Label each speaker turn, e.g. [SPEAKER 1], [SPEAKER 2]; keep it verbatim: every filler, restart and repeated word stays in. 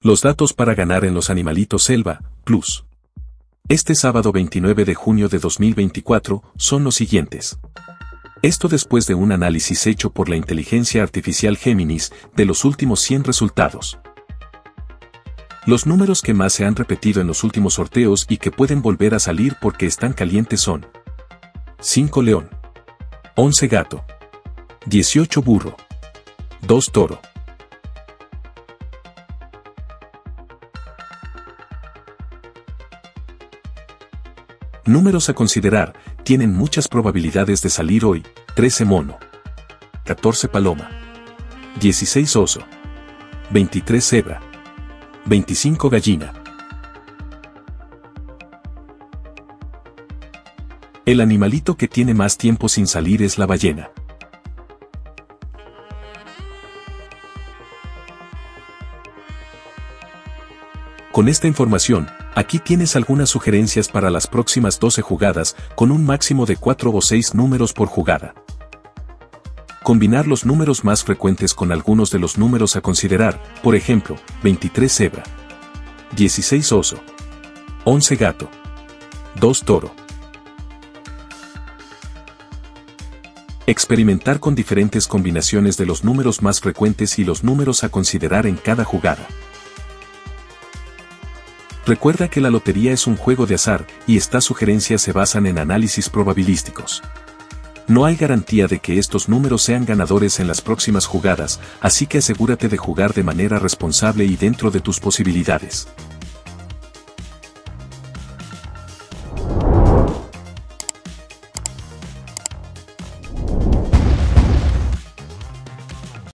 [SPEAKER 1] Los datos para ganar en los Animalitos Selva Plus. Este sábado veintinueve de junio de dos mil veinticuatro son los siguientes. Esto después de un análisis hecho por la inteligencia artificial Géminis de los últimos cien resultados. Los números que más se han repetido en los últimos sorteos y que pueden volver a salir porque están calientes son cinco león, once gato, dieciocho burro, dos toro. Números a considerar, tienen muchas probabilidades de salir hoy: trece mono, catorce paloma, dieciséis oso, veintitrés cebra, veinticinco gallina. El animalito que tiene más tiempo sin salir es la ballena. Con esta información, aquí tienes algunas sugerencias para las próximas doce jugadas, con un máximo de cuatro o seis números por jugada. Combinar los números más frecuentes con algunos de los números a considerar, por ejemplo, veintitrés cebra, dieciséis oso, once gato, dos toro. Experimentar con diferentes combinaciones de los números más frecuentes y los números a considerar en cada jugada. Recuerda que la lotería es un juego de azar, y estas sugerencias se basan en análisis probabilísticos. No hay garantía de que estos números sean ganadores en las próximas jugadas, así que asegúrate de jugar de manera responsable y dentro de tus posibilidades.